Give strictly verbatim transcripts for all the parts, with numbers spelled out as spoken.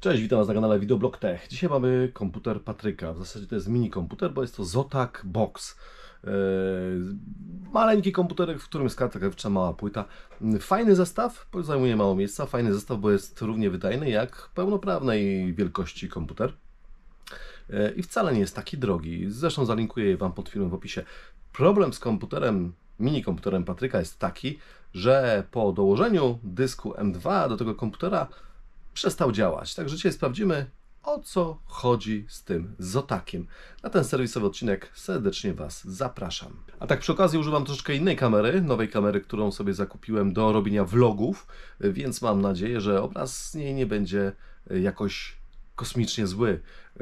Cześć, witam Was na kanale Videoblog Tech. Dzisiaj mamy komputer Patryka. W zasadzie to jest mini komputer, bo jest to Zotac Box. Yy, maleńki komputerek, w którym jest karta graficzna, mała płyta. Fajny zestaw, bo zajmuje mało miejsca. Fajny zestaw, bo jest równie wydajny jak pełnoprawnej wielkości komputer. Yy, I wcale nie jest taki drogi. Zresztą zalinkuję je Wam pod filmem w opisie. Problem z komputerem, mini komputerem Patryka jest taki, że po dołożeniu dysku M dwa do tego komputera przestał działać. Także dzisiaj sprawdzimy, o co chodzi z tym Zotaciem. Na ten serwisowy odcinek serdecznie Was zapraszam. A tak przy okazji używam troszeczkę innej kamery, nowej kamery, którą sobie zakupiłem do robienia vlogów, więc mam nadzieję, że obraz z niej nie będzie jakoś kosmicznie zły.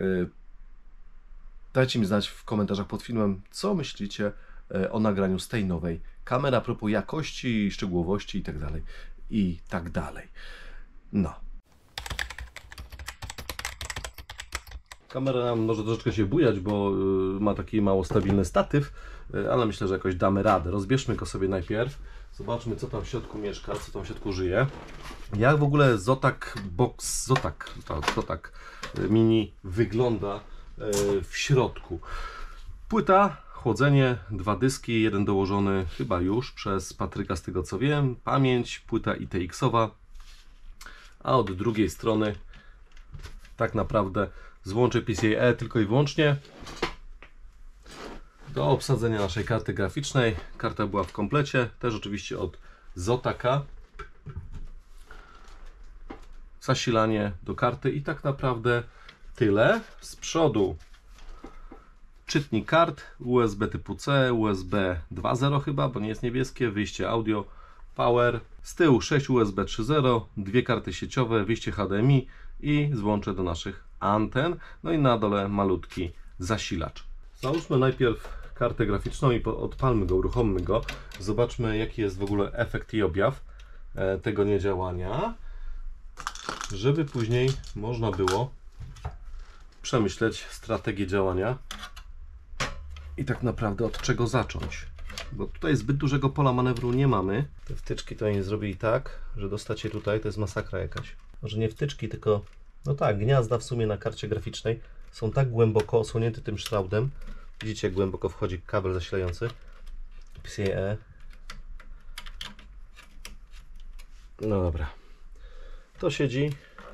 Dajcie mi znać w komentarzach pod filmem, co myślicie o nagraniu z tej nowej kamery, a propos jakości, szczegółowości i tak dalej, i tak dalej. No. Kamera nam może troszeczkę się bujać, bo ma taki mało stabilny statyw, ale myślę, że jakoś damy radę. Rozbierzmy go sobie najpierw, zobaczmy, co tam w środku mieszka, co tam w środku żyje. Jak w ogóle Zotac Box, Zotac, Zotac Mini wygląda w środku. Płyta, chłodzenie, dwa dyski, jeden dołożony chyba już przez Patryka, z tego co wiem, pamięć, płyta I T X-owa, a od drugiej strony tak naprawdę złącze P C I E tylko i wyłącznie do obsadzenia naszej karty graficznej. Karta była w komplecie, też oczywiście od Zotaca. Zasilanie do karty i tak naprawdę tyle. Z przodu czytnik kart, U S B typu C, U S B dwa zero chyba, bo nie jest niebieskie, wyjście audio, power. Z tyłu sześć U S B trzy zero, dwie karty sieciowe, wyjście H D M I i złącze do naszych anten. No i na dole malutki zasilacz. Załóżmy najpierw kartę graficzną i odpalmy go, uruchommy go. Zobaczmy, jaki jest w ogóle efekt i objaw tego niedziałania, żeby później można było przemyśleć strategię działania i tak naprawdę od czego zacząć. Bo tutaj zbyt dużego pola manewru nie mamy. Te wtyczki to nie zrobili tak, że dostać je tutaj to jest masakra jakaś. Może nie wtyczki, tylko no tak, gniazda w sumie na karcie graficznej są tak głęboko osłonięte tym szraudem. Widzicie, jak głęboko wchodzi kabel zasilający. P C I E. No dobra. To siedzi.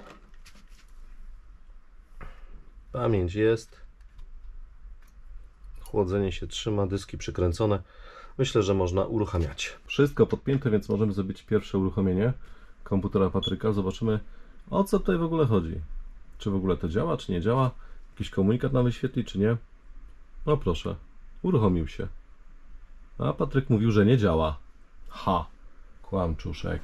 Pamięć jest. Chłodzenie się trzyma, dyski przykręcone. Myślę, że można uruchamiać. Wszystko podpięte, więc możemy zrobić pierwsze uruchomienie komputera Patryka. Zobaczymy, o co tutaj w ogóle chodzi. Czy w ogóle to działa, czy nie działa? Jakiś komunikat nam wyświetli, czy nie? No proszę, uruchomił się. A Patryk mówił, że nie działa. Ha, kłamczuszek.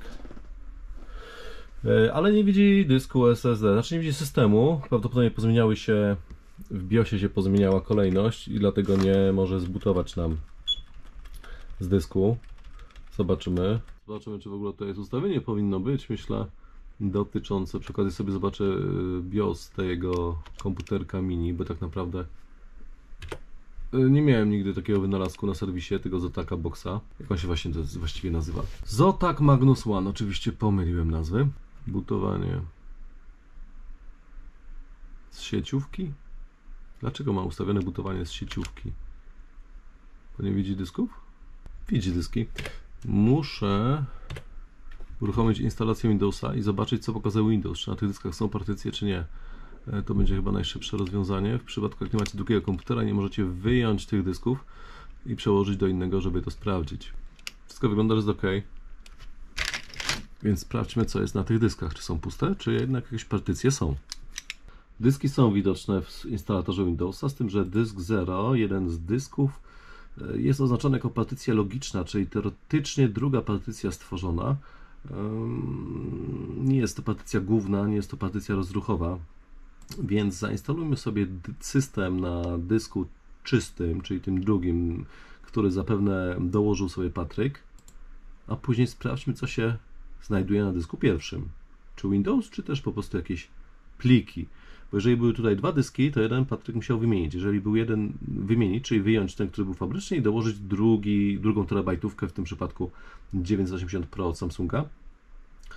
Ale nie widzi dysku S S D, znaczy nie widzi systemu. Prawdopodobnie pozmieniały się, w BIOSie się pozmieniała kolejność i dlatego nie może zbutować nam z dysku. Zobaczymy. Zobaczymy, czy w ogóle to jest ustawienie powinno być, myślę, dotyczące, przy okazji sobie zobaczę BIOS tego komputerka mini, bo tak naprawdę nie miałem nigdy takiego wynalazku na serwisie, tego Zotaca Boxa. Jak on się właśnie to właściwie nazywa? Zotac Magnus One, oczywiście pomyliłem nazwy. Butowanie z sieciówki? Dlaczego mam ustawione butowanie z sieciówki? Bo nie widzi dysków? Widzi dyski. Muszę uruchomić instalację Windowsa i zobaczyć, co pokazał Windows. Czy na tych dyskach są partycje, czy nie. To będzie chyba najszybsze rozwiązanie. W przypadku, jak nie macie drugiego komputera, nie możecie wyjąć tych dysków i przełożyć do innego, żeby to sprawdzić. Wszystko wygląda, że jest ok. Więc sprawdźmy, co jest na tych dyskach. Czy są puste, czy jednak jakieś partycje są. Dyski są widoczne w instalatorze Windowsa, z tym, że dysk zero, jeden z dysków, jest oznaczony jako partycja logiczna, czyli teoretycznie druga partycja stworzona. Nie jest to partycja główna, nie jest to partycja rozruchowa, więc zainstalujmy sobie system na dysku czystym, czyli tym drugim, który zapewne dołożył sobie Patryk, a później sprawdźmy, co się znajduje na dysku pierwszym. Czy Windows, czy też po prostu jakieś pliki. Bo jeżeli były tutaj dwa dyski, to jeden Patryk musiał wymienić. Jeżeli był jeden wymienić, czyli wyjąć ten, który był fabryczny i dołożyć drugi, drugą terabajtówkę, w tym przypadku dziewięćset osiemdziesiąt Pro od Samsunga,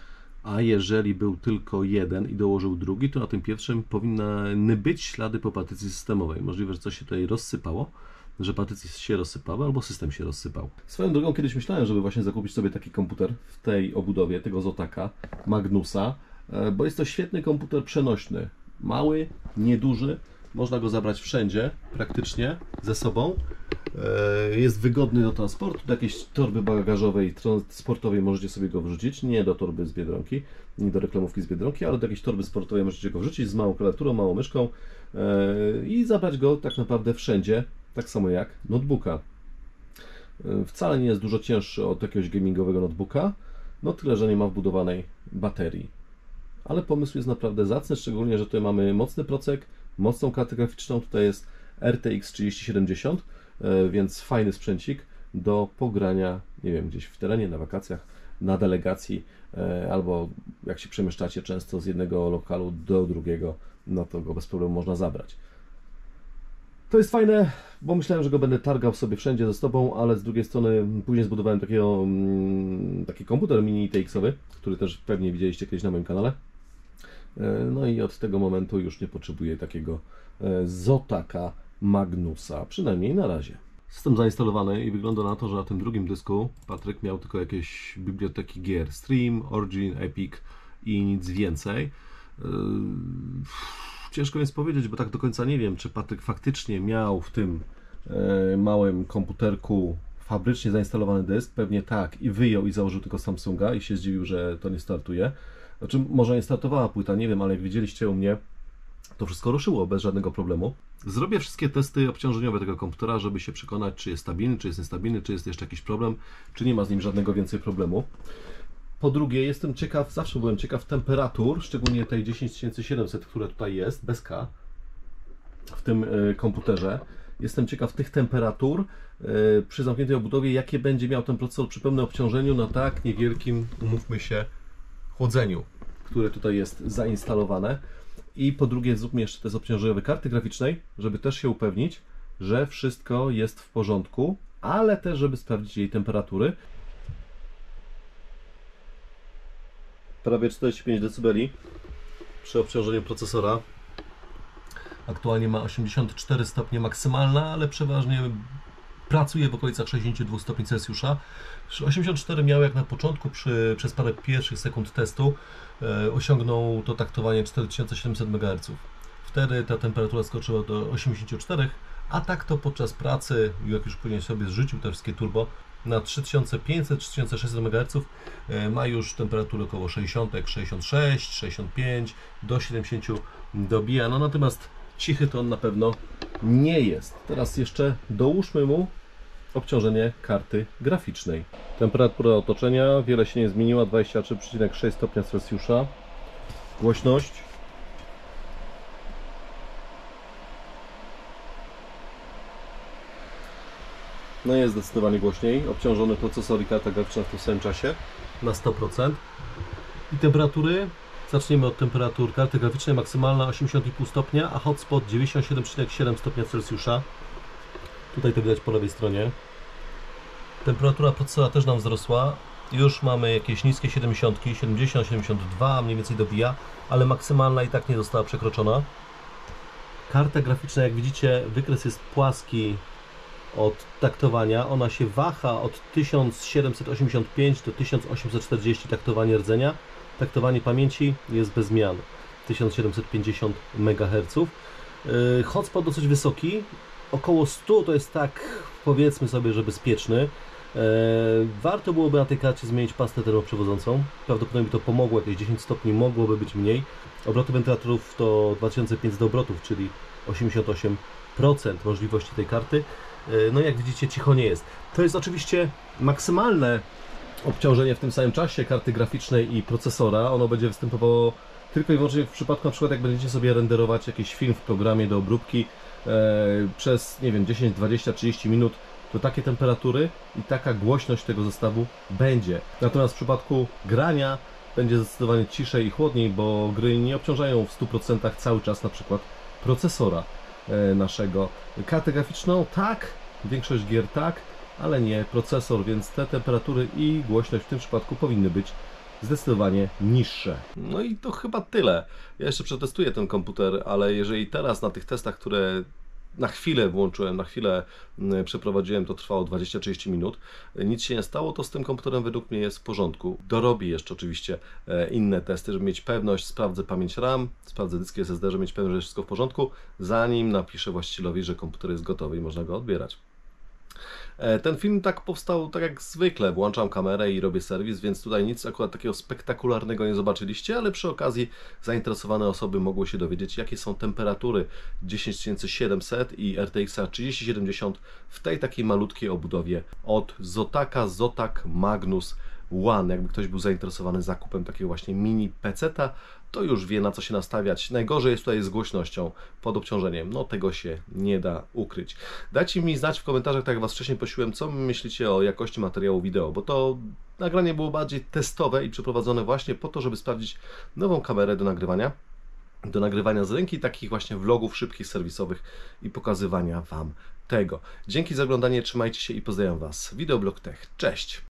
a jeżeli był tylko jeden i dołożył drugi, to na tym pierwszym powinny być ślady po partycji systemowej. Możliwe, że coś się tutaj rozsypało, że partycje się rozsypały albo system się rozsypał. Swoją drogą kiedyś myślałem, żeby właśnie zakupić sobie taki komputer w tej obudowie, tego Zotaka Magnusa, bo jest to świetny komputer przenośny. Mały, nieduży, można go zabrać wszędzie praktycznie ze sobą. Jest wygodny do transportu, do jakiejś torby bagażowej, sportowej możecie sobie go wrzucić, nie do torby z Biedronki, nie do reklamówki z Biedronki, ale do jakiejś torby sportowej możecie go wrzucić z małą klawiaturą, małą myszką i zabrać go tak naprawdę wszędzie, tak samo jak notebooka. Wcale nie jest dużo cięższy od jakiegoś gamingowego notebooka, no tyle, że nie ma wbudowanej baterii. Ale pomysł jest naprawdę zacny, szczególnie, że tutaj mamy mocny procek, mocną kartę graficzną, tutaj jest R T X trzydzieści siedemdziesiąt, więc fajny sprzęcik do pogrania, nie wiem, gdzieś w terenie, na wakacjach, na delegacji, albo jak się przemieszczacie często z jednego lokalu do drugiego, no to go bez problemu można zabrać. To jest fajne, bo myślałem, że go będę targał sobie wszędzie ze sobą, ale z drugiej strony później zbudowałem takiego, taki komputer mini T X-owy, który też pewnie widzieliście kiedyś na moim kanale. No i od tego momentu już nie potrzebuję takiego Zotaka Magnusa, przynajmniej na razie. System zainstalowany i wygląda na to, że na tym drugim dysku Patryk miał tylko jakieś biblioteki gier Stream, Origin, Epic i nic więcej. Ciężko jest powiedzieć, bo tak do końca nie wiem, czy Patryk faktycznie miał w tym małym komputerku fabrycznie zainstalowany dysk. Pewnie tak, i wyjął i założył tylko Samsunga i się zdziwił, że to nie startuje. Znaczy, może nie startowała płyta, nie wiem, ale jak widzieliście u mnie, to wszystko ruszyło bez żadnego problemu. Zrobię wszystkie testy obciążeniowe tego komputera, żeby się przekonać, czy jest stabilny, czy jest niestabilny, czy jest jeszcze jakiś problem, czy nie ma z nim żadnego więcej problemu. Po drugie, jestem ciekaw, zawsze byłem ciekaw temperatur, szczególnie tej dziesięć tysięcy siedemset, która tutaj jest, bez K, w tym komputerze. Jestem ciekaw tych temperatur przy zamkniętej obudowie, jakie będzie miał ten procesor przy pełnym obciążeniu na tak niewielkim, umówmy się, chłodzeniu, które tutaj jest zainstalowane. I po drugie, zróbmy jeszcze test obciążeniowy karty graficznej, żeby też się upewnić, że wszystko jest w porządku, ale też, żeby sprawdzić jej temperatury. Prawie czterdzieści pięć decybeli przy obciążeniu procesora. Aktualnie ma osiemdziesiąt cztery stopnie maksymalna, ale przeważnie pracuje w okolicach sześćdziesiąt dwa stopni Celsjusza. osiemdziesiąt cztery miał jak na początku, przy, przez parę pierwszych sekund testu, e, osiągnął to taktowanie cztery tysiące siedemset megaherców. Wtedy ta temperatura skoczyła do osiemdziesięciu czterech, a tak to podczas pracy, jak już później sobie zrzucił te wszystkie turbo, na trzy tysiące pięćset do trzy tysiące sześćset megaherców e, ma już temperaturę około sześćdziesiąt, sześćdziesiąt sześć, sześćdziesiąt pięć do siedemdziesięciu dobija. No natomiast cichy to on na pewno nie jest. Teraz jeszcze dołóżmy mu obciążenie karty graficznej. Temperatura otoczenia, wiele się nie zmieniła, dwadzieścia trzy przecinek sześć stopnia Celsjusza. Głośność. No jest zdecydowanie głośniej. Obciążony procesor i karta graficzna w tym samym czasie na sto procent. I temperatury. Zaczniemy od temperatur karty graficznej, maksymalna osiemdziesiąt i pół stopnia, a hotspot dziewięćdziesiąt siedem przecinek siedem stopnia Celsjusza. Tutaj to widać po lewej stronie. Temperatura procesora też nam wzrosła. Już mamy jakieś niskie siedemdziesiąt, siedemdziesiąt, siedemdziesiąt dwa mniej więcej dobija, ale maksymalna i tak nie została przekroczona. Karta graficzna, jak widzicie, wykres jest płaski od taktowania. Ona się waha od tysiąc siedemset osiemdziesiąt pięć do tysiąc osiemset czterdzieści taktowanie rdzenia. Taktowanie pamięci jest bez zmian, tysiąc siedemset pięćdziesiąt megaherców. Hotspot dosyć wysoki, około sto, to jest tak, powiedzmy sobie, że bezpieczny. Warto byłoby na tej karcie zmienić pastę termoprzewodzącą. Prawdopodobnie by to pomogło, jakieś dziesięć stopni mogłoby być mniej. Obroty wentylatorów to dwa tysiące pięćset obrotów, czyli osiemdziesiąt osiem procent możliwości tej karty. No jak widzicie, cicho nie jest. To jest oczywiście maksymalne obciążenie w tym samym czasie karty graficznej i procesora. Ono będzie występowało tylko i wyłącznie w przypadku, na przykład jak będziecie sobie renderować jakiś film w programie do obróbki e, przez, nie wiem, dziesięć, dwadzieścia, trzydzieści minut, to takie temperatury i taka głośność tego zestawu będzie. Natomiast w przypadku grania będzie zdecydowanie ciszej i chłodniej, bo gry nie obciążają w stu procentach cały czas na przykład procesora e, naszego. Kartę graficzną tak, większość gier tak, ale nie procesor, więc te temperatury i głośność w tym przypadku powinny być zdecydowanie niższe. No i to chyba tyle. Ja jeszcze przetestuję ten komputer, ale jeżeli teraz na tych testach, które na chwilę włączyłem, na chwilę przeprowadziłem, to trwało dwadzieścia trzydzieści minut, nic się nie stało, to z tym komputerem według mnie jest w porządku. Dorobię jeszcze oczywiście inne testy, żeby mieć pewność, sprawdzę pamięć RAM, sprawdzę dyski S S D, żeby mieć pewność, że jest wszystko w porządku, zanim napiszę właścicielowi, że komputer jest gotowy i można go odbierać. Ten film tak powstał tak jak zwykle, włączam kamerę i robię serwis, więc tutaj nic akurat takiego spektakularnego nie zobaczyliście, ale przy okazji zainteresowane osoby mogły się dowiedzieć, jakie są temperatury dziesięć tysięcy siedemset i R T X trzydzieści siedemdziesiąt w tej takiej malutkiej obudowie od Zotaka Zotac Magnus One. Jakby ktoś był zainteresowany zakupem takiego właśnie mini peceta, to już wie, na co się nastawiać. Najgorzej jest tutaj z głośnością pod obciążeniem. No tego się nie da ukryć. Dajcie mi znać w komentarzach, tak jak Was wcześniej prosiłem, co myślicie o jakości materiału wideo, bo to nagranie było bardziej testowe i przeprowadzone właśnie po to, żeby sprawdzić nową kamerę do nagrywania. Do nagrywania z ręki, takich właśnie vlogów szybkich, serwisowych i pokazywania Wam tego. Dzięki za oglądanie, trzymajcie się i pozdrawiam Was. Videoblog Tech. Cześć!